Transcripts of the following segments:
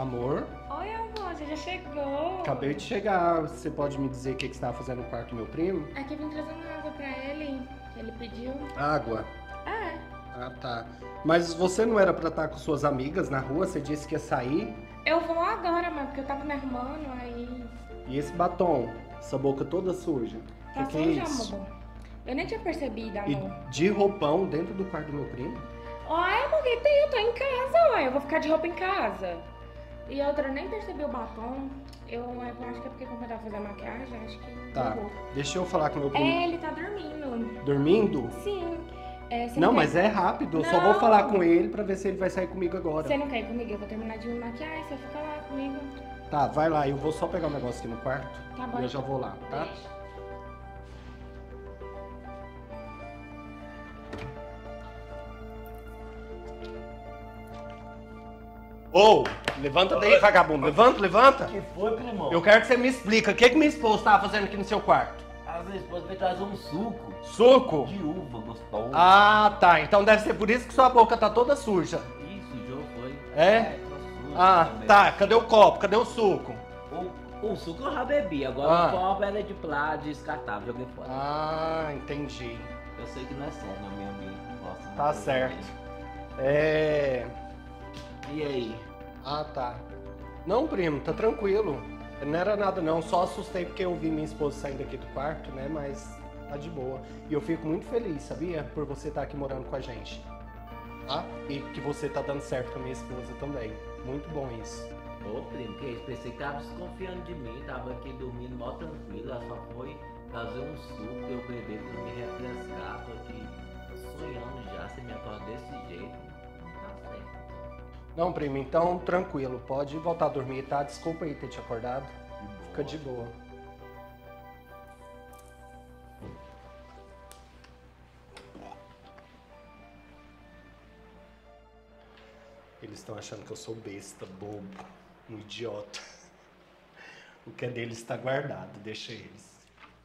Amor, Oi, amor, você já chegou? acabei de chegar. Você pode me dizer o que você estava fazendo no quarto do meu primo? É que eu vim trazendo água pra ele, que ele pediu. Água. É, Ah, tá. Mas você não era pra estar com suas amigas na rua? Você disse que ia sair? eu vou agora, mãe, porque eu tava me arrumando, aí... E esse batom? Essa boca toda suja? Tá Que é suja, isso? amor? Eu nem tinha percebido, E amor. de roupão dentro do quarto do meu primo? Ai, amor, que tem? Eu tô em casa, ué. Eu vou ficar de roupa em casa. E outra, eu nem percebi o batom. Eu acho que é porque como eu tava fazendo maquiagem, acho que Tá. derrubou. Deixa eu falar com meu primo. É, ele tá dormindo. Dormindo? Sim. É, você Não, quer- mas é rápido. Eu só Não. vou falar com ele pra ver se ele vai sair comigo agora. Você não quer ir comigo? Eu vou terminar de me maquiar, você fica lá comigo. Tá, vai lá. Eu vou só pegar um negócio aqui no quarto. Tá bom. E eu já vou lá, tá? Deixa. Ô, levanta daí, vagabundo. Levanta, levanta. Que foi, primão? Eu quero que você me explique. O que minha esposa tava fazendo aqui no seu quarto? A minha esposa veio trazer um suco Suco? de uva gostoso. Ah, tá. Então deve ser por isso que sua boca tá toda suja. Isso, o Joe foi. É? Tá sujo Ah, também. tá. Cadê o copo? Cadê o suco? O suco eu já bebi, agora Ah. o copo era de plástico, descartável, joguei fora. Ah, entendi. Eu sei que não é sério no meio ambiente. Nossa, Tá certo. É... E aí? Ah, tá. Não, primo, tá tranquilo. Não era nada não, só assustei porque eu vi minha esposa saindo aqui do quarto, né, mas tá de boa. E eu fico muito feliz, sabia? Por você estar aqui morando com a gente. Tá? E que você tá dando certo com a minha esposa também. Muito bom isso. Ô, primo, que isso? Pensei que tava desconfiando de mim, tava aqui dormindo mó tranquilo, ela só foi fazer um suco pra eu beber pra me refrescar, tô aqui sonhando já, você me acorda desse jeito. Tá certo. Não, primo, então tranquilo, pode voltar a dormir, tá? Desculpa aí ter te acordado. De boa. Fica de boa. Eles estão achando que eu sou besta, bobo, um idiota. O que é deles está guardado, deixa eles.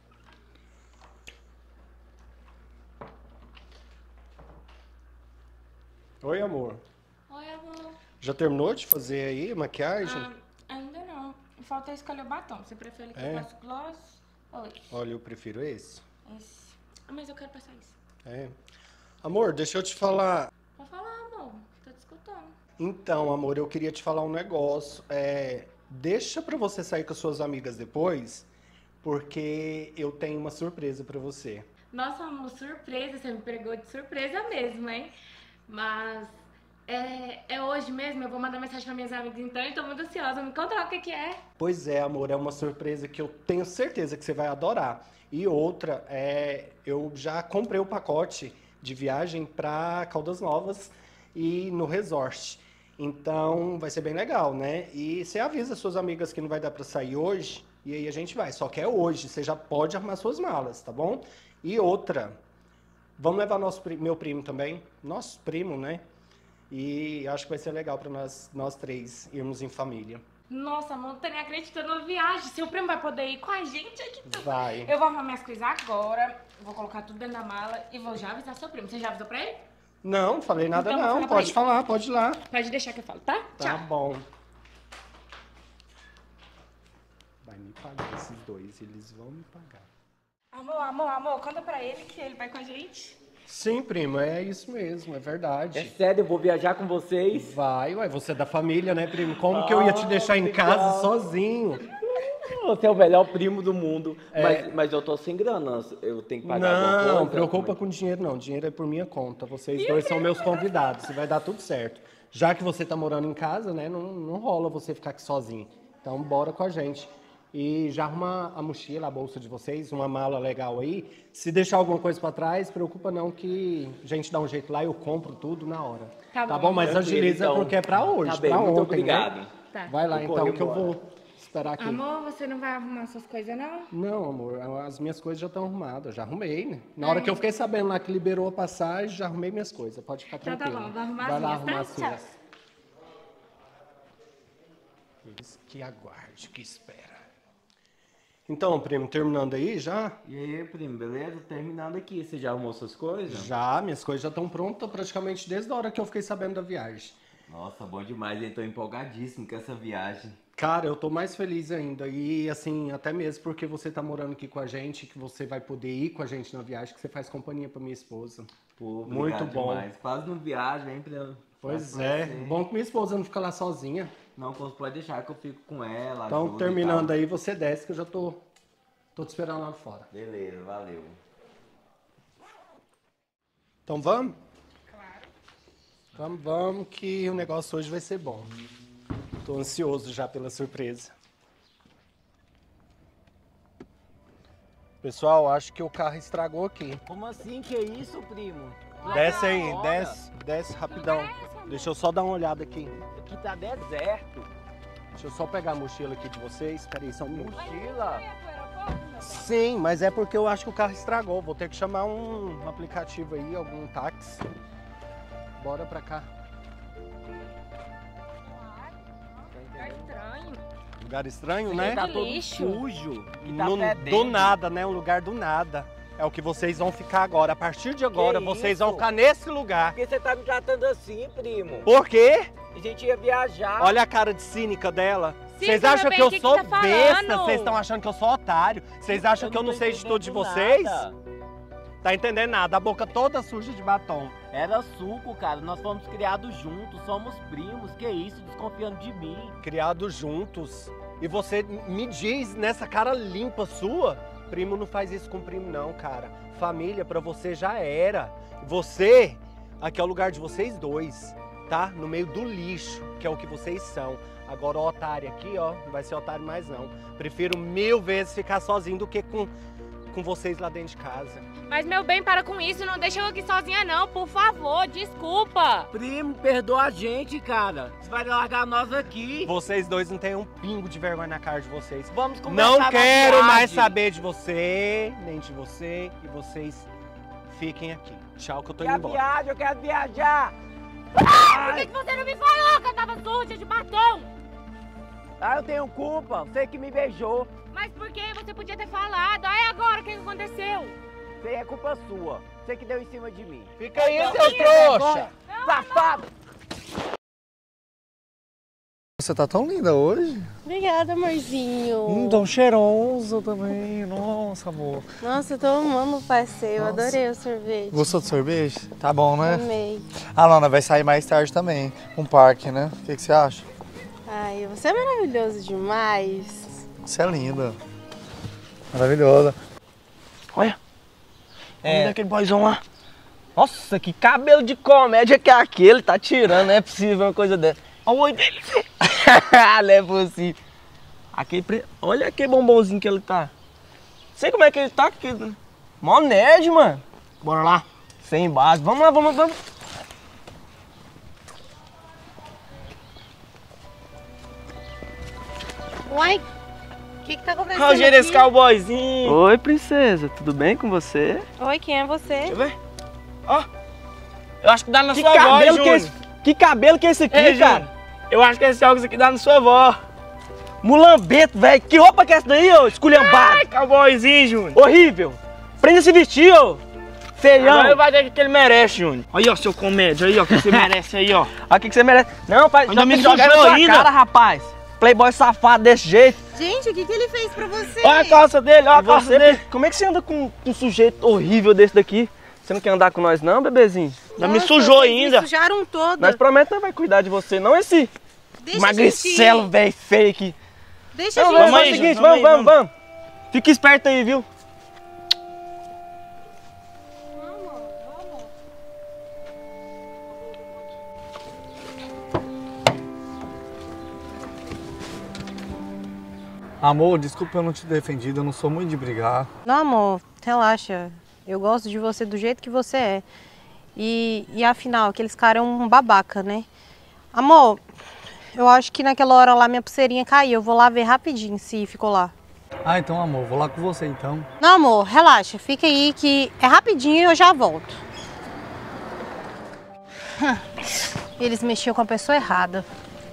Oi, amor. Oi, amor. Já terminou de fazer aí a maquiagem? Ah, ainda não. Falta escolher o batom. Você prefere que É? eu passe gloss ou esse? Olha, eu prefiro esse. Esse. Ah, mas eu quero passar isso. É. Amor, deixa eu te falar. Pode falar, amor. Tô te escutando. Então, amor, eu queria te falar um negócio. Deixa pra você sair com as suas amigas depois, porque eu tenho uma surpresa pra você. Nossa, amor, surpresa. Você me pegou de surpresa mesmo, hein? Mas é hoje mesmo. Eu vou mandar mensagem para minhas amigas então e tô muito ansiosa. Me conta lá o que que é. Pois é, amor, é uma surpresa que eu tenho certeza que você vai adorar. E outra, eu já comprei o pacote de viagem pra Caldas Novas e no resort. Então vai ser bem legal, né? E você avisa suas amigas que não vai dar pra sair hoje, e aí a gente vai. Só que é hoje, você já pode arrumar suas malas, tá bom? E outra, vamos levar meu primo também, nosso primo, né? E acho que vai ser legal pra nós três irmos em família. Nossa, amor, não tô nem acreditando na viagem. Seu primo vai poder ir com a gente aqui. Vai. Eu vou arrumar minhas coisas agora. Vou colocar tudo dentro da mala e vou já avisar seu primo. Você já avisou pra ele? Não, não falei nada Então, não. fala pra Pode ele. falar, pode ir lá. Pode deixar que eu falo, tá? Tá Tchau. bom. Vai me pagar esses dois, eles vão me pagar. Amor, conta pra ele que ele vai com a gente. Sim, primo, é isso mesmo, é É verdade. sério, eu vou viajar com vocês. Vai, ué, você é da família, né, primo? Como que eu ia te deixar em casa legal. sozinho? Você é o melhor primo do mundo. É. Mas eu tô sem grana, eu tenho que pagar alguma Não, coisa? não preocupa com dinheiro não, dinheiro é por minha conta. Vocês dois são meus convidados, e vai dar tudo certo. Já que você tá morando em casa, né, não rola você ficar aqui sozinho. Então bora com a gente. E já arruma a mochila, a bolsa de vocês, uma mala legal aí. Se deixar alguma coisa pra trás, preocupa não que a gente dá um jeito lá, eu compro tudo na hora. Tá bom. bom? Mas Tranquilo, agiliza então. porque é pra hoje, Tá bem, pra muito ontem, obrigado. né? Tá. Vai lá Vou então correr que eu embora. vou esperar aqui. Amor, você não vai arrumar suas coisas, não? Não, amor, as minhas coisas já estão arrumadas, eu já arrumei, né? Na hora que eu fiquei sabendo lá que liberou a passagem, já arrumei minhas coisas, pode ficar Então tá tranquilo. bom, vou arrumar Vai as lá minhas, arrumar tá? as suas. Tchau. Eles que aguarde, que espera. Então, primo, terminando aí já? E aí, primo, beleza? Terminando aqui, você já arrumou suas coisas? Já, minhas coisas já estão prontas praticamente desde a hora que eu fiquei sabendo da viagem. Nossa, bom demais, eu tô empolgadíssimo com essa viagem. Cara, eu tô mais feliz ainda. E assim, até mesmo porque você tá morando aqui com a gente, que você vai poder ir com a gente na viagem, que você faz companhia pra minha esposa. Pô, Muito bom. demais. Quase não viaja, hein, pra... Pois é, bom que minha esposa não fica lá sozinha. Não, pode deixar que eu fico com ela. Então, terminando aí, você desce que eu já tô te esperando lá fora. Beleza, valeu. Então vamos? Claro. Vamos que o negócio hoje vai ser bom. Tô ansioso já pela surpresa. Pessoal, acho que o carro estragou aqui. Como assim? Que é isso, primo? Desce aí, desce rapidão. Deixa eu só dar uma olhada aqui. Aqui tá deserto. Deixa eu só pegar a mochila aqui de vocês. Espera aí, só um minuto. Mochila? Sim, mas é porque eu acho que o carro estragou. Vou ter que chamar um aplicativo aí, algum táxi. Bora pra cá. Lugar estranho. Lugar estranho, né? Tá todo lixo. sujo. E tá Do fedendo. nada, né? Um lugar do nada. É o que vocês vão ficar agora. A partir de agora, Que vocês isso? vão ficar nesse lugar. Por que você tá me tratando assim, primo? Por quê? A gente ia viajar. Olha a cara de cínica dela. Cínica, Vocês acham meu que eu bem, que sou tá falando? besta? Vocês estão achando que eu sou otário? Vocês acham que eu não sei de tudo de vocês? Nada. Tá entendendo nada? A boca toda suja de batom. Era suco, cara. Nós fomos criados juntos, somos primos. Que isso, desconfiando de mim. Criados juntos. E você me diz nessa cara limpa sua? Primo não faz isso com primo não, cara. Família pra você já era. Você, aqui é o lugar de vocês dois, tá? No meio do lixo, que é o que vocês são. Agora o otário aqui, ó, não vai ser otário mais não. Prefiro 1000 vezes ficar sozinho do que com vocês lá dentro de casa. Mas, meu bem, para com isso. Não deixa eu aqui sozinha, não. Por favor, desculpa. Primo, perdoa a gente, cara. Você vai largar nós aqui. Vocês dois não têm um pingo de vergonha na cara de vocês. Vamos conversar Não na quero viagem. mais saber de você, nem de você. E vocês fiquem aqui. Tchau, que eu tô indo embora. Viagem, eu quero viajar. Por que você não me falou que eu tava suja de batom? Ah, eu tenho culpa. Você que me beijou. Mas por que? Você podia ter falado. Aí agora, o que aconteceu? Isso aí é culpa sua. Você que deu em cima de mim. Fica aí, seu trouxa! Safado! Você tá tão linda hoje. Obrigada, amorzinho. Tão cheiroso também. Nossa, amor. Nossa, eu tô amando o passeio. Eu Nossa. adorei o sorvete. Gostou do sorvete? Tá bom, né? Amei. A Lana vai sair mais tarde também. Um parque, né? O que você acha? Ai, você é maravilhoso demais. Você é linda. Maravilhosa. Olha. É daquele boyzão lá. Nossa, que cabelo de comédia que é aquele. Tá tirando, não é possível uma coisa dessa. Olha o olho dele. Não é possível. Olha aquele bombonzinho que ele tá. Sei como é que ele tá. Mó nerd, mano. Bora lá. Sem base. Vamos lá, vamos. Uai, o que tá acontecendo Olha o jeito desse aqui? cowboyzinho. Oi, princesa. Tudo bem com você? Oi, quem é você? Deixa eu ver. Ó. Eu acho que dá na Que sua avó, cabelo que é Júnior. esse? Que cabelo que é esse aqui, Ei, cara? Júnior, eu acho que esse óculos aqui dá na sua avó. Mulambeto, velho. Que roupa que é essa daí, ô? Esculhambado. Ai, cowboyzinho, Júnior. Horrível. Prenda esse vestir, ô. Feião. Agora ele vai ter o que ele merece, Júnior. Aí, ó, seu comédia. Aí, ó, o que você merece aí, ó. Olha o que você merece. Não, pai. Ainda me tem que jogar na sujou sua ainda. cara, rapaz. Playboy safado desse jeito. Gente, o que ele fez pra você? Olha a calça dele, olha a E calça você, dele. como é que você anda com um sujeito horrível desse daqui? Você não quer andar com nós não, bebezinho? Já me Nossa, sujou vocês ainda. Me sujaram toda. Nós prometemos que não vai cuidar de você, não esse Deixa a magricelo, gente ir. velho, fake. Deixa a Não, gente vamos aí, fazer o gente, seguinte, vamos aí, vamos. Fica esperto aí, viu? Amor, desculpa eu não te defendido, eu não sou muito de brigar. Não, amor, relaxa. Eu gosto de você do jeito que você é. E afinal, aqueles caras é um babaca, né? Amor, eu acho que naquela hora lá minha pulseirinha caiu. Eu vou lá ver rapidinho se ficou lá. Ah, então amor, vou lá com você então. Não, amor, relaxa. Fica aí que é rapidinho e eu já volto. Eles mexiam com a pessoa errada.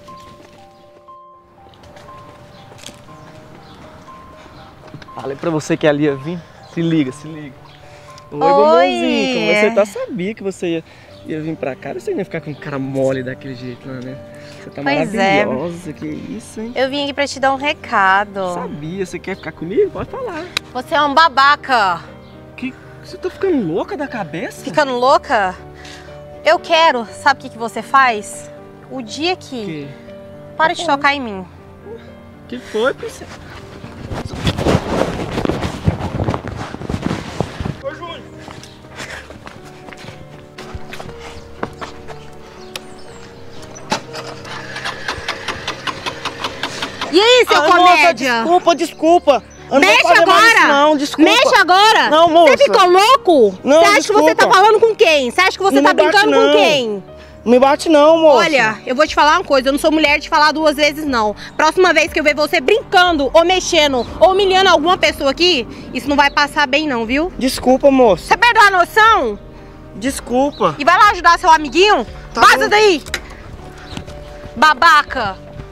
Falei pra você que ali ia vir. Se liga, se liga. Oi, Oi. bombonzinho, como você tá? Sabia que você ia. ia vir pra cá, você não ia ficar com cara mole daquele jeito lá, né? Você tá Pois maravilhosa, que isso, hein? Eu vim aqui pra te dar um recado. Sabia, você quer ficar comigo? Pode falar. Você é um babaca. Que? Você tá ficando louca da cabeça? Ficando louca? Eu quero, sabe o que você faz? O dia que... Para de tocar em mim. Que foi, princesa? Ô, Júnior! E aí, seu comédia? Moça, desculpa. Eu não vou Mexe fazer mais agora! isso, não, desculpa. Mexe agora! Não, moça. Você ficou louco? Não, você acha que você tá desculpa. falando com quem? Você acha que você Não tá me bate, brincando com não. quem? Não me bate não, moça. Olha, eu vou te falar uma coisa, eu não sou mulher de falar 2 vezes não. Próxima vez que eu ver você brincando, ou mexendo, ou humilhando alguma pessoa aqui, isso não vai passar bem não, viu? Desculpa, moça. Você perdeu a noção? Desculpa. E vai lá ajudar seu amiguinho? Tá Vaza bom. daí! Babaca!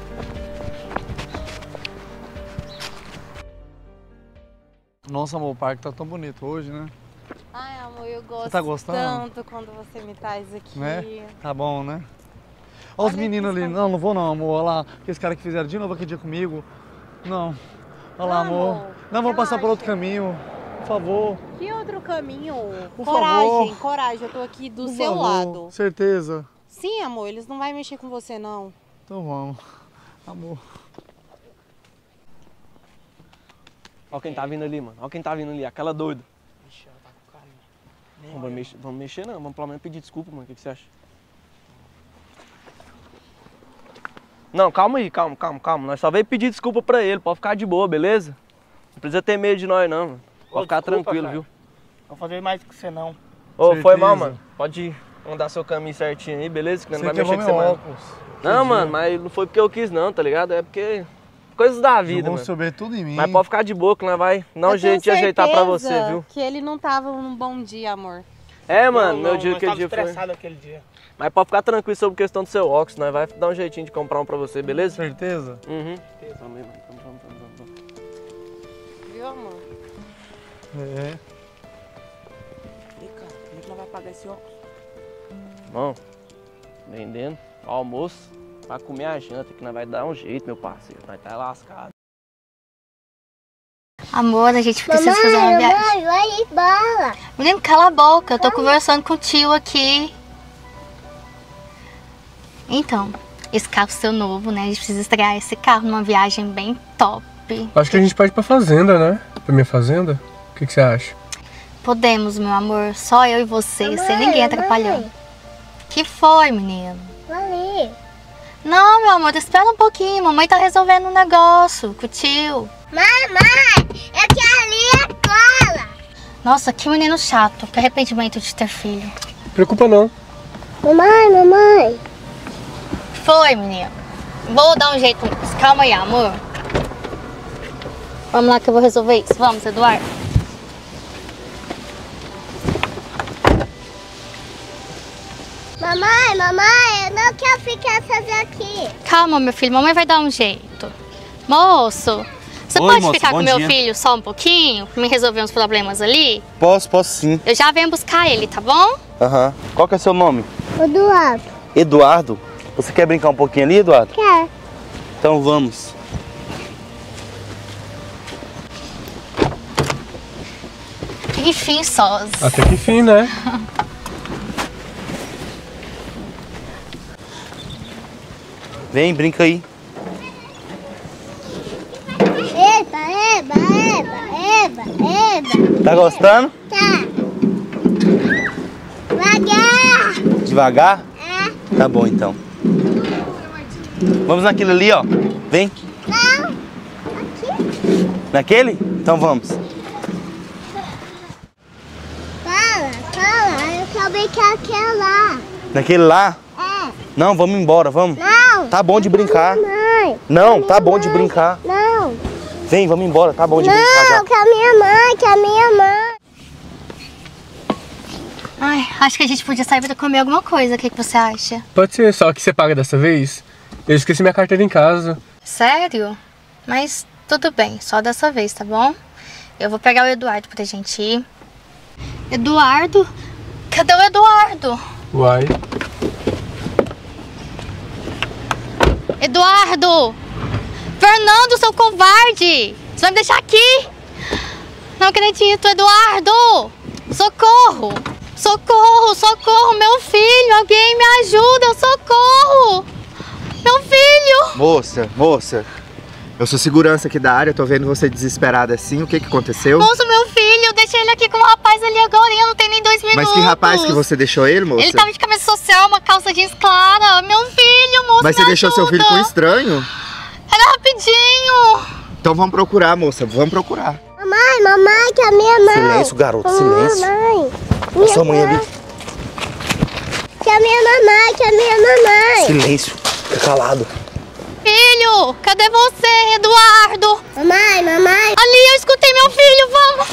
Nossa, amor, o parque tá tão bonito hoje, né? Ai, amor, eu gosto tá gostando? tanto quando você me traz aqui. Né? Tá bom, né? Olha os meninos ali. Não, não vou não, amor. Olha lá, aqueles caras que fizeram de novo aquele dia comigo. Não. Olha lá, amor. Não, vamos passar por outro caminho. Por favor. Que outro caminho? Por Coragem, favor. coragem, eu tô aqui do Por seu favor. lado. Certeza. Sim, amor, eles não vão mexer com você, não. Então vamos. Amor. Olha quem tá vindo ali, mano. Olha quem tá vindo ali, aquela doida. Ixi, ela tá com carinho. Vamos mexer não, vamos pelo menos pedir desculpa, mano. O que você acha? Não, calma aí, calma. Nós só veio pedir desculpa pra ele, pode ficar de boa, beleza? Não precisa ter medo de nós não, mano. Pode ficar desculpa, tranquilo, cara. viu? Não vou fazer mais que você não. Ô, foi Certeza. mal, mano. Pode andar seu caminho certinho aí, beleza? Que nós não vai Você mexer quebrou com você meu mais. óculos. Não, mano, mas não foi porque eu quis não, tá ligado? É porque... Coisas da vida, Jogou mano. sobre tudo em mim. Mas pode ficar de boa que nós vai dar um Eu jeito de tenho ajeitar pra você, certeza viu? que ele não tava num bom dia, amor. É, mano, meu não, dia nós aquele tava dia foi... estressado aquele dia. Mas pode ficar tranquilo sobre a questão do seu óculos, nós vai dar um jeitinho de comprar um pra você, beleza? Certeza? Uhum. Vamos aí, mano. Vamos. Viu, amor? É. E cara, como é que nós vai pagar esse óculos? Bom, vendendo, almoço, pra comer a janta, que nós vai dar um jeito, meu parceiro. Nós tá lascado. Amor, a gente precisa fazer uma viagem. Vai embora. Menino, cala a boca, eu tô conversando com o tio aqui. Então, esse carro seu novo, né? A gente precisa estrear esse carro numa viagem bem top. Acho que a gente pode ir pra fazenda, né? Pra minha fazenda. O que você acha? Podemos, meu amor, só eu e você, sem ninguém atrapalhando. Que foi, menino? Valeu. Não, meu amor, espera um pouquinho, mamãe tá resolvendo um negócio com o tio. Mamãe, eu quero ir à escola. Nossa, que menino chato, que arrependimento de ter filho. Preocupa não. Mamãe. Foi, menino. Vou dar um jeito nisso. Calma aí, amor. Vamos lá que eu vou resolver isso. Vamos, Eduardo. Mamãe, eu não quero ficar sozinha aqui. Calma, meu filho. Mamãe vai dar um jeito. Moço, você Oi, pode moça, ficar bom com meu dia. filho só um pouquinho? Pra me resolver uns problemas ali? Posso sim. Eu já venho buscar ele, tá bom? Aham. Qual que é seu nome? Eduardo. Eduardo. Você quer brincar um pouquinho ali, Eduardo? Quer. Então vamos. Enfim, sós. Até que fim, né? Vem, brinca aí. Eba. Tá gostando? Tá. Devagar. Devagar? Tá bom então. Vamos naquele ali, ó. Vem. Não. Naquele? Então vamos. Fala. Eu quero brincar aquela lá. Naquele lá? É. Não, vamos embora, vamos. Não. Tá bom de brincar. Mãe. Não, tá bom de brincar. Não. Vem, vamos embora, tá bom de brincar já. Não, que a minha mãe. Ai, acho que a gente podia sair pra comer alguma coisa. O que você acha? Pode ser, só que você paga dessa vez? Eu esqueci minha carteira em casa. Sério? Mas tudo bem, só dessa vez, tá bom? Eu vou pegar o Eduardo pra gente ir. Eduardo? Cadê o Eduardo? Uai. Eduardo! Fernando, seu covarde! Você vai me deixar aqui? Não acredito, Eduardo! Socorro! Socorro, socorro, meu filho! Alguém me ajuda, socorro! Meu filho! Moça, eu sou segurança aqui da área, tô vendo você desesperada assim, o que aconteceu? Moça, meu filho, eu deixei ele aqui com um rapaz ali agora, não tem nem 2 minutos. Mas que rapaz que você deixou ele, moça? Ele tava de camisa social, uma calça jeans clara. Meu filho, moça, Mas você deixou seu filho com um estranho? Era rapidinho. Então vamos procurar, moça, vamos procurar. Mamãe, que é a minha mãe. Silêncio, garoto, silêncio. Mamãe. Sua mãe ali. Que é a minha mamãe, que é a minha mamãe. Silêncio, fica calado. Filho, cadê você, Eduardo? Mamãe. Ali, eu escutei meu filho, vamos.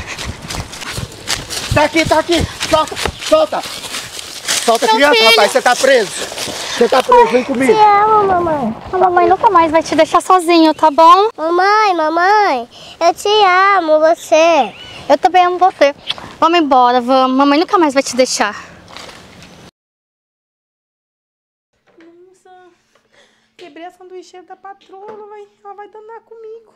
Tá aqui. Solta. Solta a criança, filho. rapaz, você tá preso. Você tá preso, vem comigo. Te amo, mamãe. A mamãe nunca mais vai te deixar sozinho, tá bom? Mamãe, eu te amo, você. Eu também amo você. Vamos embora, vamos. Mamãe nunca mais vai te deixar. Nossa, quebrei a sanduicheira da patroa, ela vai danar comigo.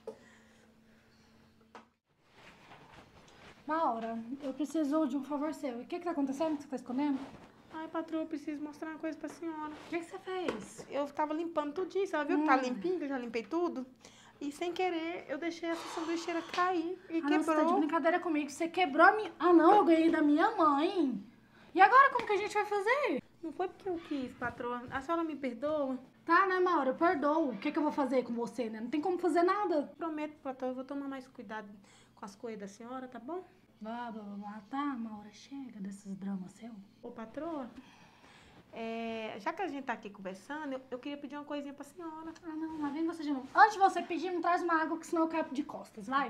Maura, eu preciso de um favor seu. O que tá acontecendo? Você tá escondendo? Ai, patroa, eu preciso mostrar uma coisa pra senhora. O que você fez? Eu tava limpando tudinho, você viu que tá limpinho, que eu já limpei tudo? E sem querer, eu deixei essa sanduicheira cair e quebrou. Não, você tá de brincadeira comigo. Você quebrou a minha... Ah, não, eu ganhei da minha mãe. E agora, como que a gente vai fazer? Não foi porque eu quis, patroa. A senhora me perdoa? Tá, né, Maura? Eu perdoo. O que eu vou fazer com você, né? Não tem como fazer nada. Prometo, patroa, eu vou tomar mais cuidado com as coisas da senhora, tá bom? Blá, blá, blá. Tá, Maura, chega desses dramas seus. Ô, patroa, já que a gente tá aqui conversando, eu queria pedir uma coisinha pra senhora. Ah, não, lá vem você de novo. Antes de você pedir, me traz uma água, que senão eu caio de costas, vai.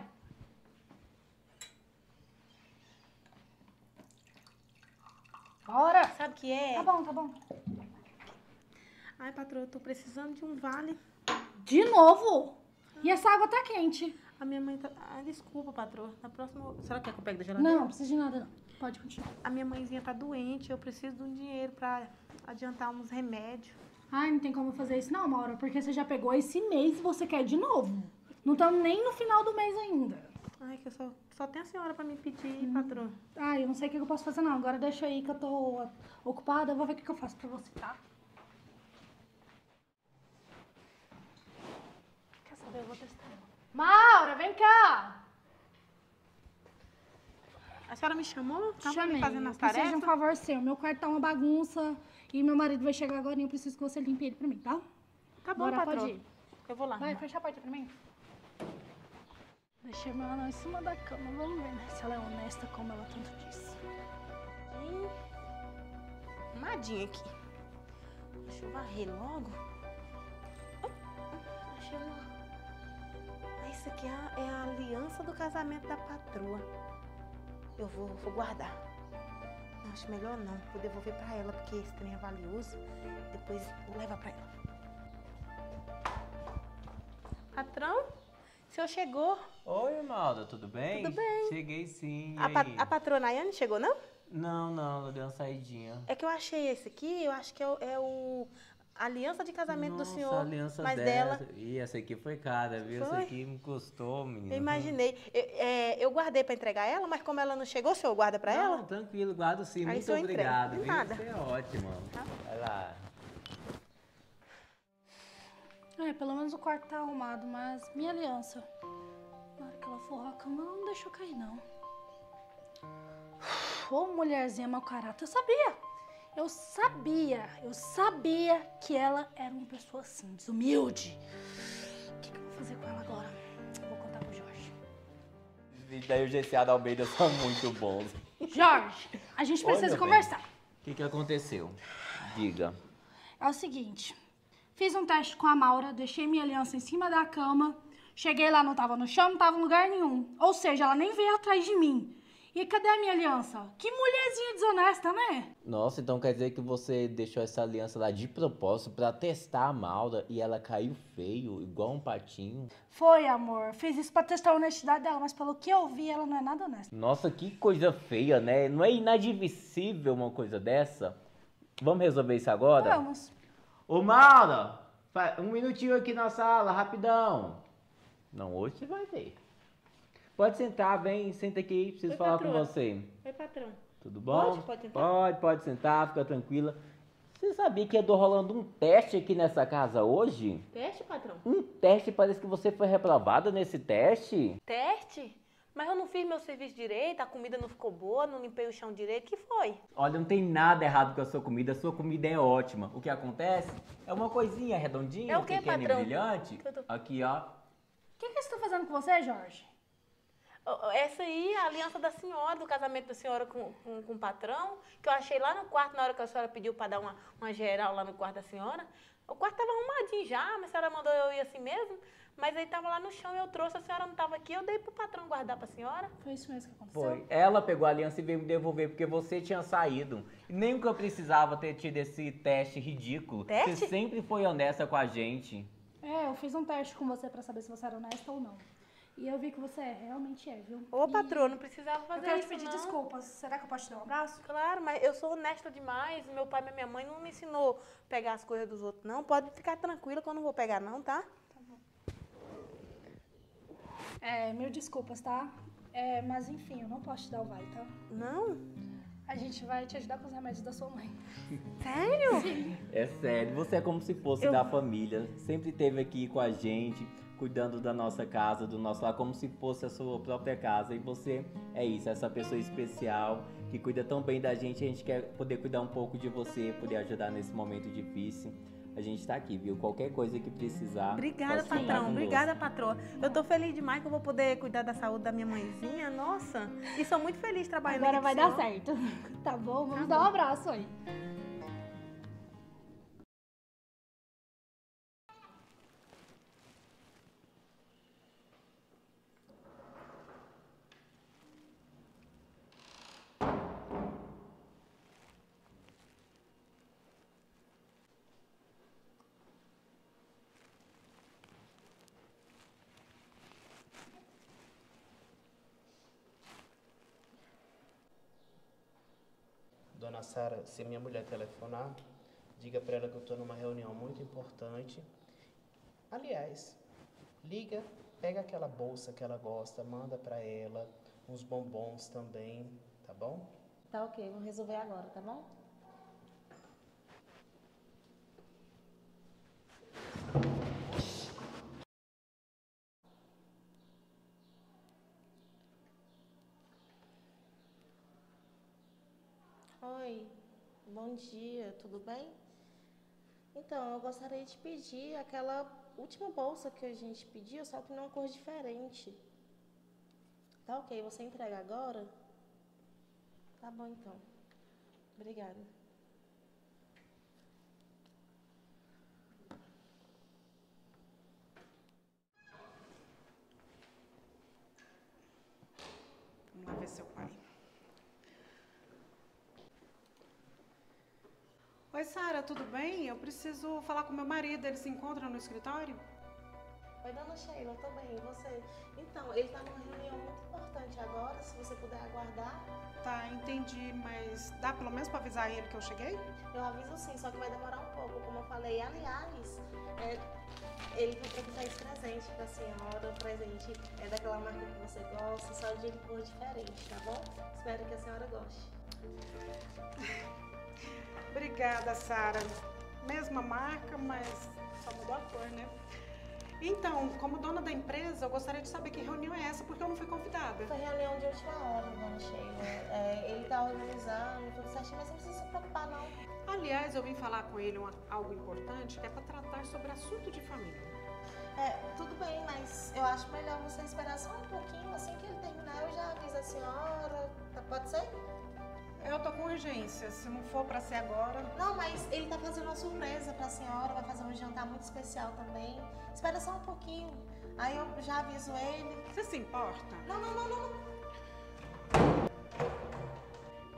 Bora! Sabe o que é? Tá bom. Ai, patroa, eu tô precisando de um vale. De novo? E essa água tá quente. A minha mãe tá... Ai, desculpa, patroa. Na próxima... Será que quer que eu pegue da geladeira? Não precisa de nada, não. Pode continuar. A minha mãezinha tá doente, eu preciso de um dinheiro pra adiantar uns remédios. Ai, não tem como fazer isso não, Maura, porque você já pegou esse mês e você quer de novo. Não estamos nem no final do mês ainda. Ai, que eu só tem a senhora pra me pedir, patroa. Ai, eu não sei o que eu posso fazer não. Agora deixa aí que eu tô ocupada. Eu vou ver o que eu faço pra você, tá? Quer saber? Eu vou testar ela. Maura, vem cá! A senhora me chamou? Tá Chamei. fazendo as Eu preciso tarefas? de um favor seu. Meu quarto tá uma bagunça e meu marido vai chegar agora e eu preciso que você limpe ele pra mim, tá? Tá bom, Bora, patroa. pode ir. Eu vou lá. Vai, fecha a porta pra mim. Deixei ela não em cima da cama. Vamos ver, né? Se ela é honesta como ela tanto disse. Arrumadinha aqui. Deixa eu varrer logo. Achei uma... Isso aqui é a aliança do casamento da patroa. Eu vou guardar. Não, acho melhor não. Vou devolver pra ela, porque esse trem é valioso. Depois vou levar pra ela. Patrão, o senhor chegou. Oi, Maura, tudo bem? Tudo bem. Cheguei sim. A patroa Nayane chegou, não? Não, ela deu uma saidinha. É que eu achei esse aqui, eu acho que é o aliança de casamento do senhor. Aliança mas dela. dela. Ih, essa aqui foi cara, viu? Foi? Essa aqui me custou, menina. Eu imaginei. Eu guardei pra entregar ela, mas como ela não chegou, o senhor guarda pra ela? Não, tranquilo, guardo sim. Aí Muito só entrega. obrigado. De viu? nada. Você é ótimo. Vai lá. Pelo menos o quarto tá arrumado, mas minha aliança, na hora que ela forrou a cama, ela não deixou cair, não. Ô, mulherzinha mau caráter, eu sabia que ela era uma pessoa assim, desumilde. O que eu vou fazer com ela agora? Vou contar pro Jorge. Os vídeos da UGCA da Almeida são muito bons. Jorge, a gente precisa meu conversar. bem. O que aconteceu? Diga. É o seguinte, fiz um teste com a Maura, deixei minha aliança em cima da cama, cheguei lá, não tava no chão, não tava em lugar nenhum. Ou seja, ela nem veio atrás de mim. E cadê a minha aliança? Que mulherzinha desonesta, né? Nossa, então quer dizer que você deixou essa aliança lá de propósito pra testar a Maura e ela caiu feio, igual um patinho? Foi, amor. Fiz isso pra testar a honestidade dela, mas pelo que eu vi, ela não é nada honesta. Nossa, que coisa feia, né? Não é inadmissível uma coisa dessa? Vamos resolver isso agora? Vamos. Ô, Maura, um minutinho aqui na sala, rapidão. Não, hoje você vai ver. Pode sentar, vem, senta aqui, preciso falar com você. Oi, patrão. Tudo bom? Pode sentar? Pode sentar, fica tranquila. Você sabia que andou rolando um teste aqui nessa casa hoje? Teste, patrão? Um teste, parece que você foi reprovada nesse teste. Teste? Mas eu não fiz meu serviço direito, a comida não ficou boa, não limpei o chão direito, que foi? Olha, não tem nada errado com a sua comida é ótima. O que acontece é uma coisinha redondinha, É o quê, pequena patrão? e brilhante. Que Aqui, ó. O que você tá fazendo com você, Jorge? Essa aí é a aliança da senhora, do casamento da senhora com o patrão, que eu achei lá no quarto, na hora que a senhora pediu pra dar uma geral lá no quarto da senhora. O quarto tava arrumadinho já, mas a senhora mandou eu ir assim mesmo. Mas aí tava lá no chão, eu trouxe, a senhora não tava aqui, eu dei pro patrão guardar pra senhora. Foi isso mesmo que aconteceu? Foi. Ela pegou a aliança e veio me devolver porque você tinha saído. Nem que eu precisava ter tido esse teste ridículo. Teste? Você sempre foi honesta com a gente. É, eu fiz um teste com você pra saber se você era honesta ou não. E eu vi que você realmente é, viu? Ô, patrão, não precisava fazer isso, eu quero isso, te pedir não. desculpas. Será que eu posso te dar um abraço? Claro, mas eu sou honesta demais. Meu pai e minha mãe não me ensinou a pegar as coisas dos outros, não. Pode ficar tranquila que eu não vou pegar, não, tá? Tá bom. Mil desculpas, tá? Mas enfim, eu não posso te dar o vale, tá? Não? A gente vai te ajudar com os remédios da sua mãe. Sério? Sim. É sério, você é como se fosse da família. Sempre esteve aqui com a gente, cuidando da nossa casa, do nosso lar, como se fosse a sua própria casa. E você é isso, essa pessoa especial que cuida tão bem da gente. A gente quer poder cuidar um pouco de você, poder ajudar nesse momento difícil. A gente tá aqui, viu? Qualquer coisa que precisar. Obrigada, patrão. Obrigada, patroa. Eu tô feliz demais que eu vou poder cuidar da saúde da minha mãezinha. Nossa, e sou muito feliz trabalhando Agora aqui vai com dar o senhor. certo. Tá bom? Vamos dar um abraço aí. Dona Sara, se minha mulher telefonar, diga pra ela que eu tô numa reunião muito importante. Aliás, liga, pega aquela bolsa que ela gosta, manda pra ela, uns bombons também, tá bom? Tá ok, vou resolver agora, tá bom? Oi, bom dia, tudo bem? Então, eu gostaria de pedir aquela última bolsa que a gente pediu, só que numa cor diferente. Tá ok, você entrega agora? Tá bom então. Obrigada. Vamos lá ver seu pai. Oi, Sara, tudo bem? Eu preciso falar com meu marido, ele se encontra no escritório? Oi, dona Sheila, eu tô bem, e você? Então, ele tá numa reunião muito importante agora, se você puder aguardar. Tá, entendi, mas dá pelo menos pra avisar ele que eu cheguei? Eu aviso sim, só que vai demorar um pouco, como eu falei. Aliás, ele quer dar esse presente pra senhora, o presente é daquela marca que você gosta, só de cor diferente, tá bom? Espero que a senhora goste. Obrigada, Sara. Mesma marca, mas só mudou a cor, né? Então, como dona da empresa, eu gostaria de saber que reunião é essa, porque eu não fui convidada. Foi reunião de última hora, dona Sheila. Ele tá organizando, tudo certinho, mas não precisa se preocupar, não. Aliás, eu vim falar com ele algo importante, que é para tratar sobre assunto de família. Tudo bem, mas eu acho melhor você esperar só um pouquinho, assim que ele terminar, eu já aviso a senhora. Pode ser? Eu tô com urgência, se não for pra ser agora... Não, mas ele tá fazendo uma surpresa pra senhora, vai fazer um jantar muito especial também. Espera só um pouquinho, aí eu já aviso ele. Você se importa? Não.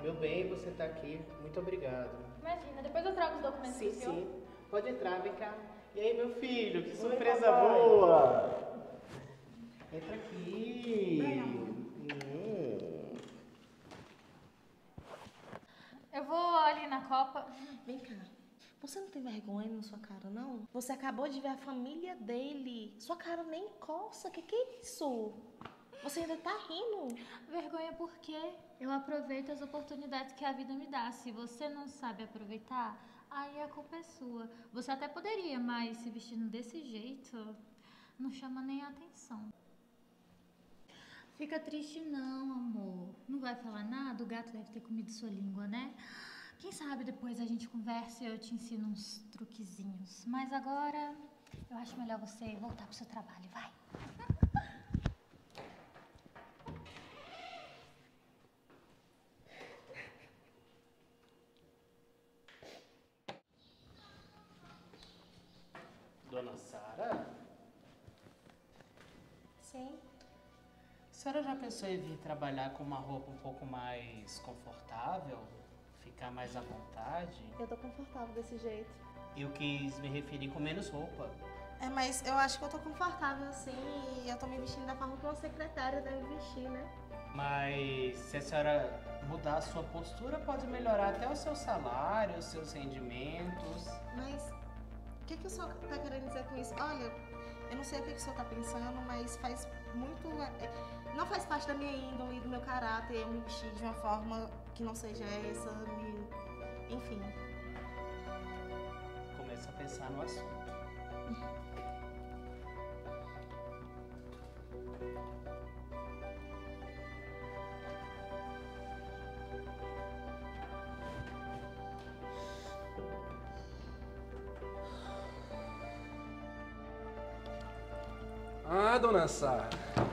Meu bem, você tá aqui. Muito obrigado. Imagina, depois eu trago os documentos Sim, pro senhor. sim. Pode entrar, vem cá. E aí, meu filho, que surpresa papai. boa! Entra aqui. Eu vou ali na Copa. Vem cá. Você não tem vergonha na sua cara, não? Você acabou de ver a família dele. Sua cara nem coça. Que é isso? Você ainda tá rindo. Vergonha por quê? Eu aproveito as oportunidades que a vida me dá. Se você não sabe aproveitar, aí a culpa é sua. Você até poderia, mas se vestindo desse jeito, não chama nem a atenção. Fica triste não, amor. Não vai falar nada? O gato deve ter comido sua língua, né? Quem sabe depois a gente conversa e eu te ensino uns truquezinhos. Mas agora, eu acho melhor você voltar pro seu trabalho, vai. Dona Sara? Sim. A senhora já pensou em vir trabalhar com uma roupa um pouco mais confortável? Ficar mais à vontade? Eu tô confortável desse jeito. Eu quis me referir com menos roupa. É, mas eu acho que eu tô confortável assim e eu tô me vestindo da forma que uma secretária deve vestir, né? Mas se a senhora mudar a sua postura, pode melhorar até o seu salário, os seus rendimentos. Mas o que o senhor tá querendo dizer com isso? Olha, eu não sei o que o senhor tá pensando, mas faz muito... Não faz parte da minha índole, do meu caráter, eu me vestir de uma forma que não seja essa, enfim. Começa a pensar no assunto. Ah, dona Sara.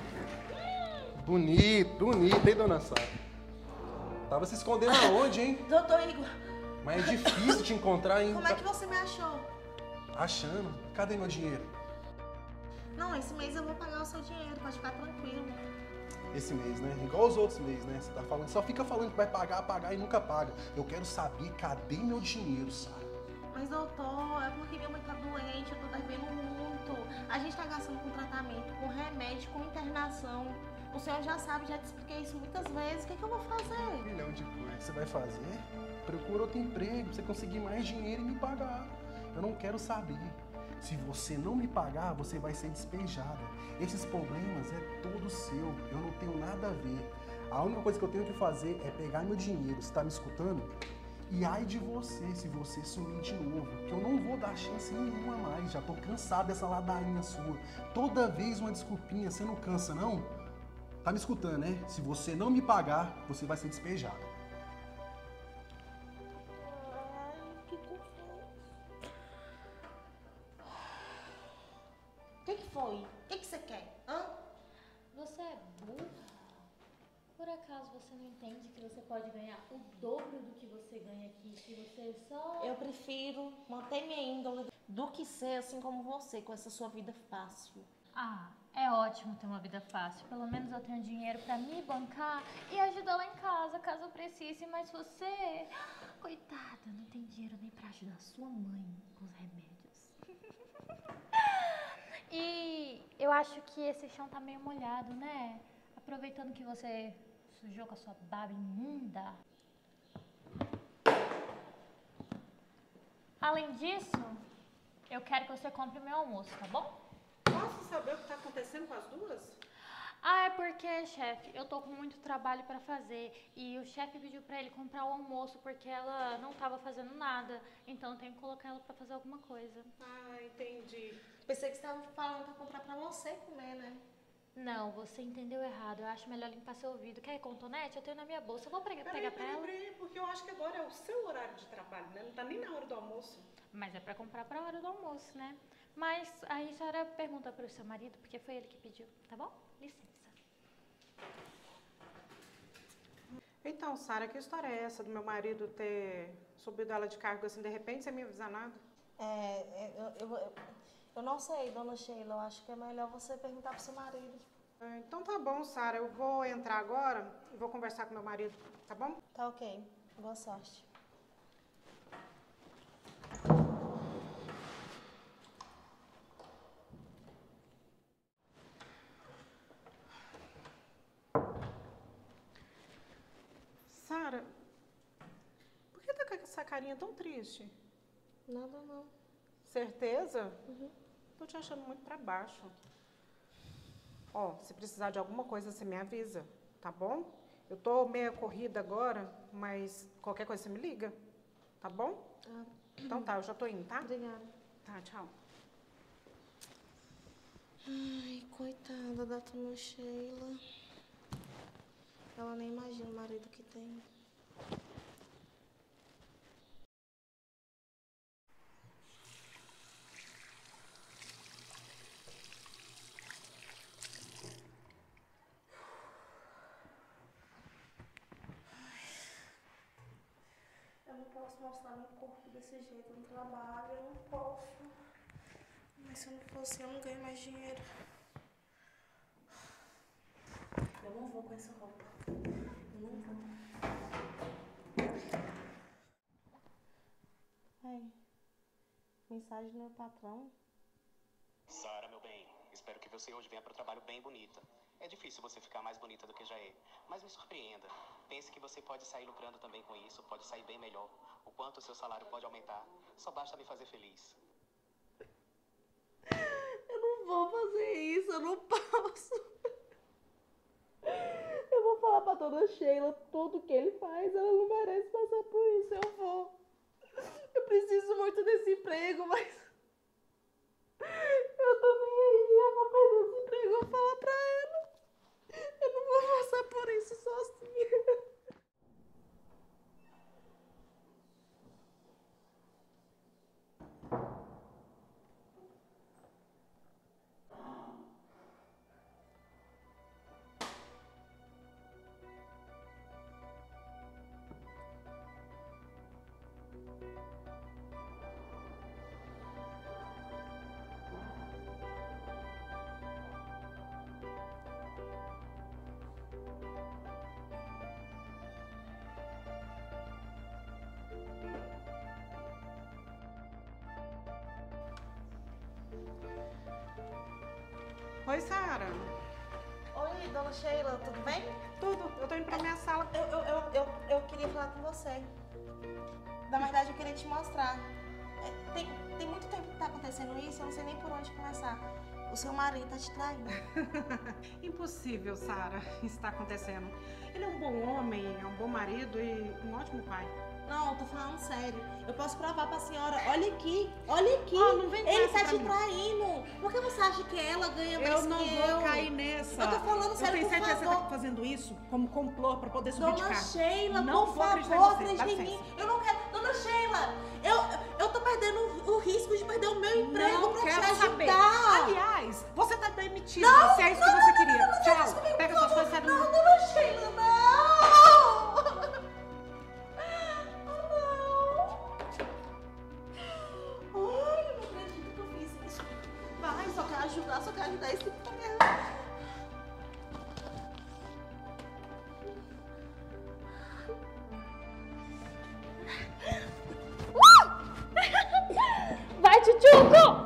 Bonito, hein, dona Sara? Tava se escondendo aonde, hein? Doutor Igor. Mas é difícil te encontrar, hein? Como é que você me achou? Achando? Cadê meu dinheiro? Não, esse mês eu vou pagar o seu dinheiro, pode ficar tranquilo. Esse mês, né? Igual os outros meses, né? Você tá falando, só fica falando que vai pagar e nunca paga. Eu quero saber cadê meu dinheiro, Sara? Mas doutor, é porque minha mãe tá doente, eu tô devendo muito. A gente tá gastando com tratamento, com remédio, com internação. O senhor já sabe, já te expliquei isso muitas vezes. O que eu vou fazer? 1 milhão de coisas que você vai fazer? Procura outro emprego pra você conseguir mais dinheiro e me pagar. Eu não quero saber. Se você não me pagar, você vai ser despejada. Esses problemas é todo seu. Eu não tenho nada a ver. A única coisa que eu tenho que fazer é pegar meu dinheiro. Você tá me escutando? E ai de você, se você sumir de novo, que eu não vou dar chance nenhuma mais. Já tô cansado dessa ladainha sua. Toda vez uma desculpinha, você não cansa, não? Tá me escutando, né? Se você não me pagar, você vai ser despejado. Ai, que confuso. O que foi? O que você quer? Hã? Você é burra? Por acaso você não entende que você pode ganhar o dobro do que você ganha aqui se você só... Eu prefiro manter minha índole do que ser assim como você, com essa sua vida fácil. Ah, é ótimo ter uma vida fácil. Pelo menos eu tenho dinheiro pra me bancar e ajudar lá em casa, caso eu precise. Mas você, coitada, não tem dinheiro nem pra ajudar sua mãe com os remédios. E eu acho que esse chão tá meio molhado, né? Aproveitando que você sujou com a sua baba imunda. Além disso, eu quero que você compre o meu almoço, tá bom? Posso saber o que está acontecendo com as duas? Ah, é porque, chefe, eu tô com muito trabalho pra fazer e o chefe pediu pra ele comprar o almoço porque ela não tava fazendo nada, então eu tenho que colocar ela pra fazer alguma coisa. Ah, entendi. Pensei que você estava falando pra comprar pra você comer, né? Não, você entendeu errado. Eu acho melhor limpar seu ouvido. Quer cotonete? Eu tenho na minha bolsa. Eu vou pegar pra ela. Peraí, porque eu acho que agora é o seu horário de trabalho, né? Não tá nem na hora do almoço. Mas é pra comprar pra hora do almoço, né? Mas aí a senhora pergunta pro seu marido, porque foi ele que pediu, tá bom? Licença. Então, Sara, que história é essa do meu marido ter subido ela de cargo assim de repente, sem me avisar nada? Eu não sei, dona Sheila. Eu acho que é melhor você perguntar pro seu marido. Então tá bom, Sara. Eu vou entrar agora e vou conversar com meu marido, tá bom? Tá ok. Boa sorte. Sara, por que tá com essa carinha tão triste? Nada não. Certeza? Tô te achando muito pra baixo. Ó, se precisar de alguma coisa, você me avisa, tá bom? Eu tô meio corrida agora, mas qualquer coisa você me liga, tá bom? Então tá, eu já tô indo, tá? Obrigada. Tá, tchau. Ai, coitada da dona Sheila. Ela nem imagina o marido que tem. Eu não posso mostrar meu corpo desse jeito no trabalho, eu não posso. Mas se eu não fosse, eu não ganho mais dinheiro. Eu não vou com essa roupa. Eu não vou. Ai, mensagem do meu patrão. Sara, meu bem, espero que você hoje venha para o trabalho bem bonita. É difícil você ficar mais bonita do que já é, mas me surpreenda. Pense que você pode sair lucrando também com isso, pode sair bem melhor. O quanto o seu salário pode aumentar, só basta me fazer feliz. Eu não vou fazer isso, eu não posso. Eu vou falar pra dona Sheila tudo que ele faz, ela não merece passar por isso, eu vou. Eu preciso muito desse emprego, mas eu tô nem aí, eu vou perder esse emprego, eu vou falar pra ela. Eu não vou passar por isso sozinha. Oi, Sara. Oi, dona Sheila, tudo bem? Tudo. Eu tô indo pra minha sala. Eu queria falar com você. Na verdade, eu queria te mostrar. Tem muito tempo que tá acontecendo isso, eu não sei nem por onde começar. O seu marido tá te traindo. Impossível, Sara, isso tá acontecendo. Ele é um bom homem, é um bom marido e um ótimo pai. Não, eu tô falando sério. Eu posso provar pra senhora. Olha aqui, olha aqui. Não vem ele com essa tá te pra mim. traindo. Por que você acha que ela ganha mais Eu não que vou eu? cair nessa. Eu tô falando sério, Eu tenho por certeza que favor. você tá fazendo isso como complô pra poder subir de Dona cargo. Sheila, Não por vou acreditar em favor, você. acredita Dá em mim. licença. Eu não quero. Dona Sheila, eu tô perdendo o risco de perder o meu emprego Não pra te quero ajudar. saber. Aliás, você tá demitida. Não, se é isso não, que você não, queria. não, não, Tchau. faz isso comigo, Pega por suas favor. coisas e sai do Não, mundo. Dona Sheila, não. Ai, eu não acredito que eu fiz isso. Vai, só quero ajudar esse cara. Vai, Tchutchuco!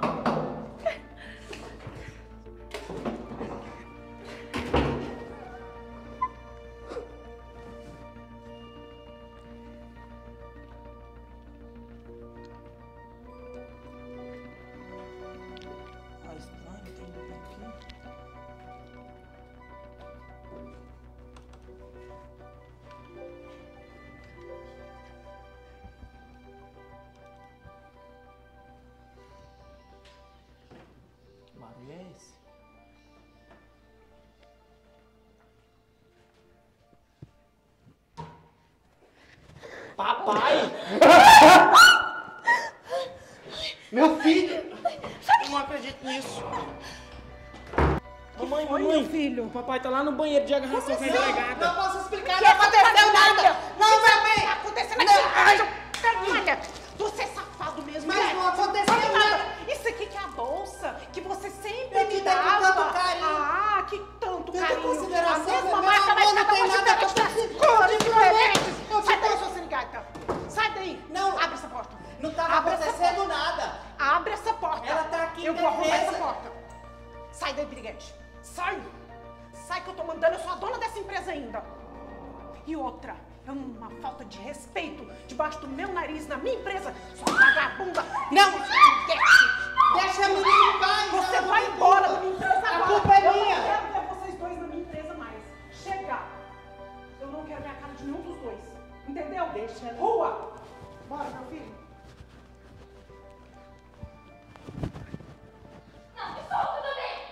Que barulho é esse? Papai! Meu filho! Eu não acredito nisso. Mamãe, Oi, meu filho. O papai tá lá no banheiro de agarração com a empregada. Não posso explicar, Que não aconteceu nada! Não, mamãe! Tá acontecendo Não, ai, Olha, você é safado mesmo. Mas né? não aconteceu Olha, nada. Isso aqui que é a bolsa que você sempre Eu me te dei com dava. tanto carinho. Ah, que tanto Não tava acontecendo nada. Abre essa porta. Ela tá aqui em Eu vou arrumar defesa. essa porta. Sai daí, Briguete. Sai. Sai que eu tô mandando. Eu sou a dona dessa empresa ainda. E outra, é uma falta de respeito debaixo do meu nariz na minha empresa. Sua vagabunda. Não. Briguete. Deixa a menina em paz. Você ela vai não embora culpa. da minha empresa agora. A culpa é Eu minha. não quero ver vocês dois na minha empresa mais. Chega. Eu não quero ver a cara de nenhum dos dois. Entendeu? Deixa ela. Rua. Bora, meu filho. Não, me solta também!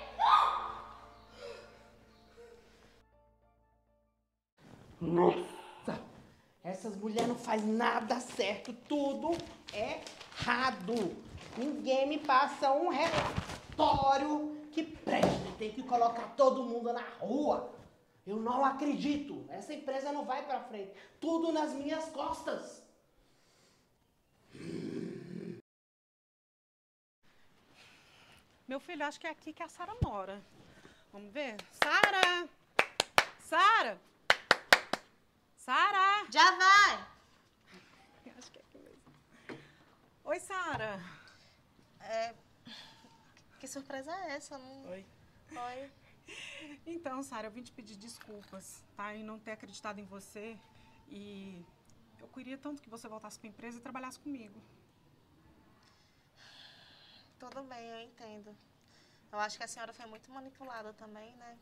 Não! Nossa! Essas mulheres não fazem nada certo. Tudo errado. Ninguém me passa um relatório que preste. Tem que colocar todo mundo na rua. Eu não acredito. Essa empresa não vai pra frente. Tudo nas minhas costas. Meu filho, acho que é aqui que a Sara mora. Vamos ver? Sara! Sara! Sara! Já vai! Acho que é aqui mesmo. Oi, Sara. Que surpresa é essa? Não... Oi. Oi. Então, Sara, eu vim te pedir desculpas, tá? Em não ter acreditado em você. E eu queria tanto que você voltasse pra empresa e trabalhasse comigo. Tudo bem, eu entendo. Eu acho que a senhora foi muito manipulada também, né?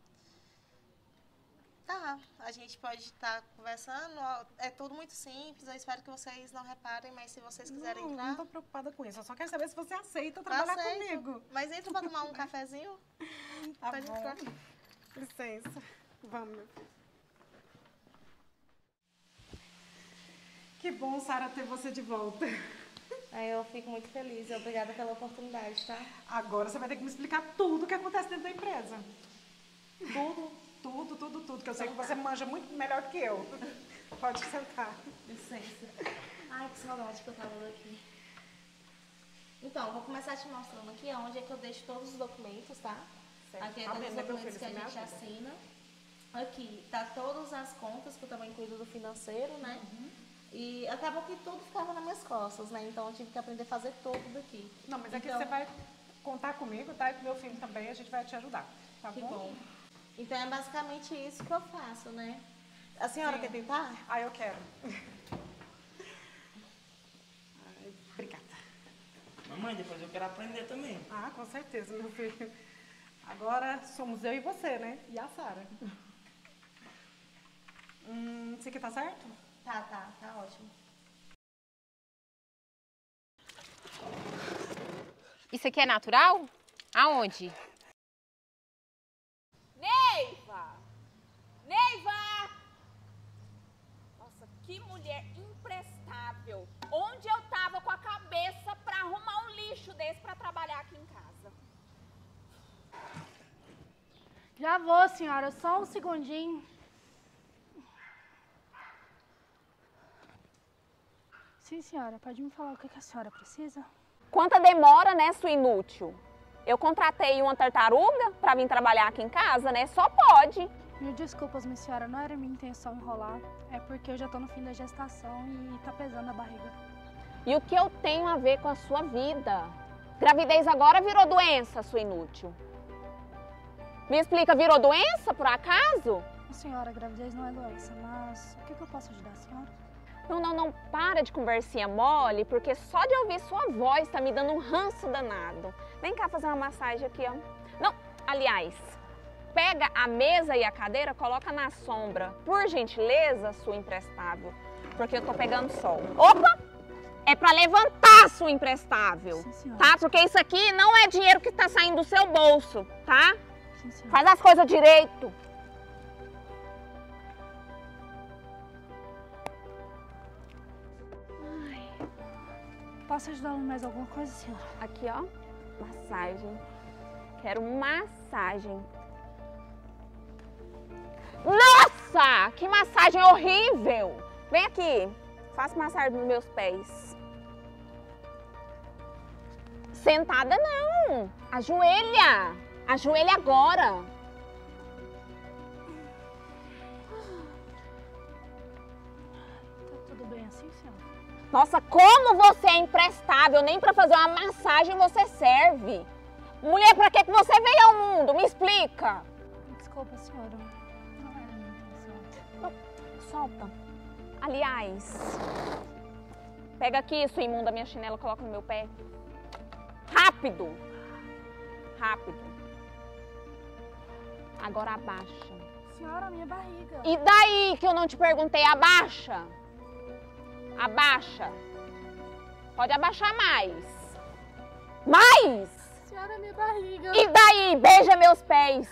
Tá, a gente pode estar conversando. É tudo muito simples. Eu espero que vocês não reparem, mas se vocês quiserem entrar... Não tô preocupada com isso. Eu só quero saber se você aceita trabalhar comigo. Mas entra pra tomar um cafezinho. Tá Pode bom. entrar. Licença. Vamos, meu filho. Que bom, Sara, ter você de volta. Eu fico muito feliz. Obrigada pela oportunidade, tá? Agora você vai ter que me explicar tudo o que acontece dentro da empresa. Tudo? Tudo. Que eu sei que você manja muito melhor do que eu. Pode sentar. Licença. Ai, que saudade que eu tava daqui. Então, vou começar te mostrando aqui onde é que eu deixo todos os documentos, tá? Certo. Aqui é Tá todos os bem, né, meu documentos filho? que a Você me gente ajuda? assina. Aqui tá todas as contas, que eu também cuido do financeiro, né? E acabou que tudo ficava nas minhas costas, né? Então eu tive que aprender a fazer tudo daqui. Não, mas aqui Então- você vai contar comigo, tá? E com meu filho também, a gente vai te ajudar. Tá Que bom? bom. Então é basicamente isso que eu faço, né? A senhora Sim. quer tentar? Ah, eu quero. Ai, obrigada. Mamãe, depois eu quero aprender também. Ah, com certeza, meu filho. Agora somos eu e você, né? E a Sara. Isso aqui tá certo? Tá ótimo. Isso aqui é natural? Aonde? Neiva! Neiva! Nossa, que mulher imprestável. Onde eu tava com a cabeça pra arrumar um lixo desse pra trabalhar aqui em casa? Já vou, senhora. Só um segundinho. Sim, senhora. Pode me falar o que a senhora precisa? Quanta demora, né, sua inútil? Eu contratei uma tartaruga pra vir trabalhar aqui em casa, né? Só pode. Mil desculpas, minha senhora. Não era minha intenção enrolar. É porque eu já tô no fim da gestação e tá pesando a barriga. E o que eu tenho a ver com a sua vida? Gravidez agora virou doença, sua inútil. Me explica, virou doença, por acaso? Senhora, gravidez não é doença, mas o que eu posso ajudar a senhora? Não, para de conversinha mole, porque só de ouvir sua voz tá me dando um ranço danado. Vem cá fazer uma massagem aqui, ó. Não, aliás, pega a mesa e a cadeira, coloca na sombra. Por gentileza, sua imprestável, porque eu tô pegando sol. Opa! É pra levantar, sua imprestável, tá? Porque isso aqui não é dinheiro que tá saindo do seu bolso, tá? Faz as coisas direito. Posso ajudá-la em mais alguma coisa, senhora? Aqui, ó, massagem. Quero massagem. Nossa, que massagem horrível! Vem aqui, faça massagem nos meus pés. Sentada não, ajoelha. Ajoelha agora. Tá tudo bem assim, senhora? Nossa, como você é imprestável, nem pra fazer uma massagem você serve. Mulher, pra que você veio ao mundo? Me explica. Desculpa, senhora. Não era minha intenção. Não, solta. Aliás, pega aqui, sua imunda, minha chinela, coloca no meu pé. Rápido. Rápido. Agora abaixa. Senhora, minha barriga. E daí que eu não te perguntei? Abaixa. Abaixa. Pode abaixar mais. Mais! Senhora, minha barriga. E daí? Beija meus pés.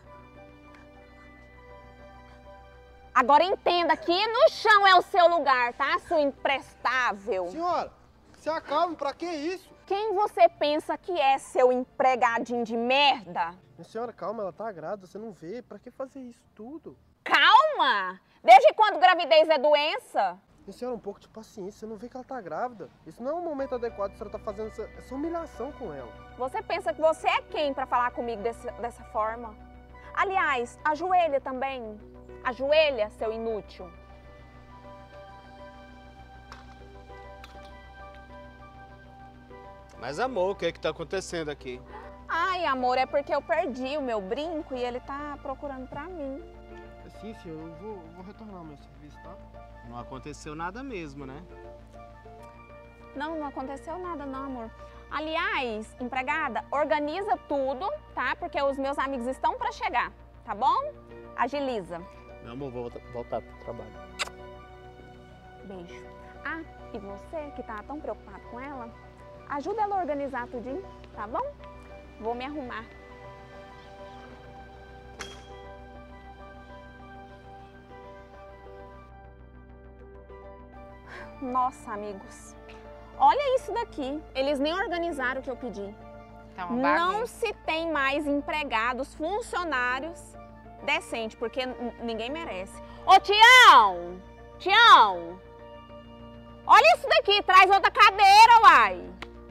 Agora entenda que no chão é o seu lugar, tá? Sua imprestável. Senhora, se acalme, pra que isso? Quem você pensa que é, seu empregadinho de merda? Minha senhora, calma, ela tá grávida, você não vê? Pra que fazer isso tudo? Calma! Desde quando gravidez é doença? Minha senhora, um pouco de paciência, você não vê que ela tá grávida. Isso não é um momento adequado, a senhora tá fazendo essa humilhação com ela. Você pensa que você é quem pra falar comigo dessa forma? Aliás, ajoelha também. Ajoelha, seu inútil. Mas amor, o que é que tá acontecendo aqui? Ai, amor, é porque eu perdi o meu brinco e ele tá procurando pra mim. Sim, senhor, eu vou retornar ao meu serviço, tá? Não aconteceu nada mesmo, né? Não aconteceu nada não, amor. Aliás, empregada, organiza tudo, tá? Porque os meus amigos estão pra chegar, tá bom? Agiliza. Meu amor, vou voltar pro trabalho. Beijo. Ah, e você que tá tão preocupado com ela, ajuda ela a organizar tudinho, tá bom? Vou me arrumar. Nossa, amigos. Olha isso daqui. Eles nem organizaram o que eu pedi. Tá uma bagunça. Não se tem mais empregados, funcionários decentes, porque ninguém merece. Ô, Tião! Tião! Olha isso daqui, traz outra cadeira, uai.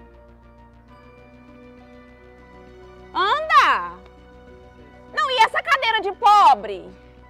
Anda! Não, e essa cadeira de pobre?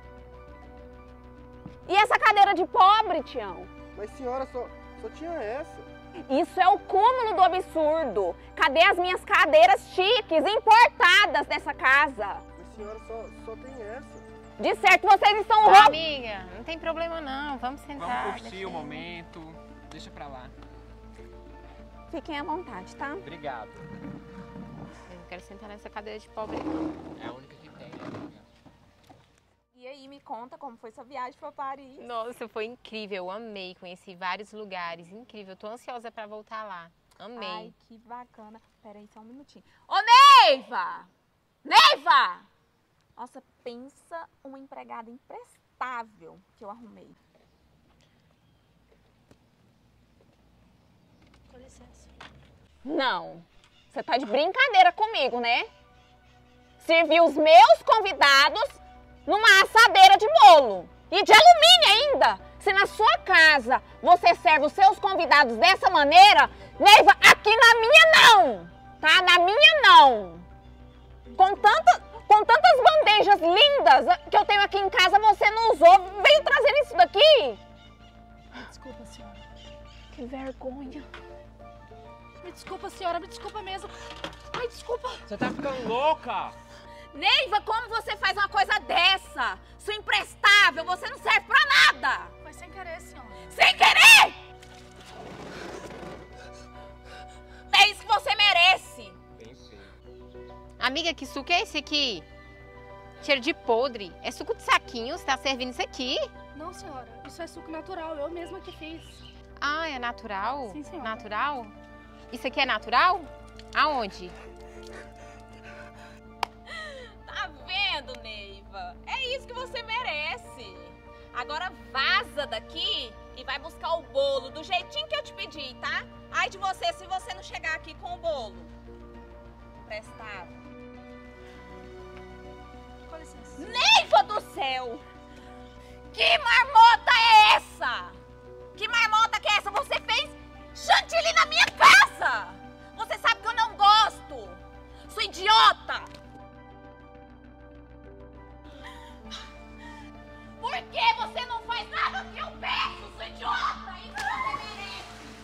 E essa cadeira de pobre, Tião? Mas senhora, só tinha essa. Isso é o cúmulo do absurdo. Cadê as minhas cadeiras chiques, importadas dessa casa? Mas senhora, só tem essa. De certo, vocês estão roubando. Amiga, não tem problema não. Vamos sentar. Vamos curtir o momento. Deixa pra lá. Fiquem à vontade, tá? Obrigado. Eu não quero sentar nessa cadeira de pobre. É a única que tem, né, amiga? E aí, me conta como foi sua viagem pra Paris. Nossa, foi incrível. Eu amei. Conheci vários lugares. Incrível. Tô ansiosa pra voltar lá. Amei. Ai, que bacana. Peraí, só um minutinho. Ô, Neiva! Neiva! Nossa, pensa uma empregada imprestável que eu arrumei. Com licença. Não. Você tá de brincadeira comigo, né? Servir os meus convidados numa assadeira de bolo. E de alumínio ainda. Se na sua casa você serve os seus convidados dessa maneira, Neiva, aqui na minha não. Tá? Na minha não. Com tantas bandejas lindas que eu tenho aqui em casa, você não usou. Veio trazendo isso daqui. Desculpa, senhora. Que vergonha. Me desculpa, senhora. Me desculpa mesmo. Ai, desculpa. Você tá ficando louca. Neiva, como você faz uma coisa dessa? Sua imprestável, você não serve pra nada. Foi sem querer, senhora. Sem querer? É isso que você merece. Amiga, que suco é esse aqui? Cheiro de podre. É suco de saquinho? Você tá servindo isso aqui? Não, senhora. Isso é suco natural. Eu mesma que fiz. Ah, é natural? Sim, senhora. Natural? Isso aqui é natural? Aonde? Tá vendo, Neiva? É isso que você merece. Agora vaza daqui e vai buscar o bolo do jeitinho que eu te pedi, tá? Ai de você se você não chegar aqui com o bolo. Emprestado. Com licença. Neiva do céu! Que marmota é essa? Que marmota que é essa? Você fez chantilly na minha casa! Você sabe que eu não gosto! Sua idiota! Por que você não faz nada que eu peço, sua idiota? Isso você merece!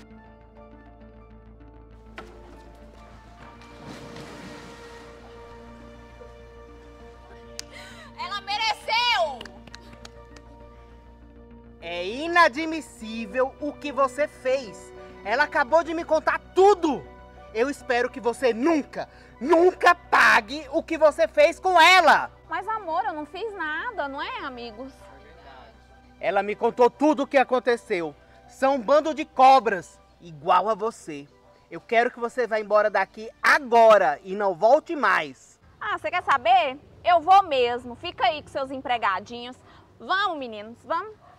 inadmissível o que você fez. Ela acabou de me contar tudo. Eu espero que você nunca pague o que você fez com ela. Mas, amor, eu não fiz nada, não é, amigos? Ela me contou tudo o que aconteceu. São um bando de cobras, igual a você. Eu quero que você vá embora daqui agora e não volte mais. Ah, você quer saber? Eu vou mesmo. Fica aí com seus empregadinhos. Vamos, meninos, vamos.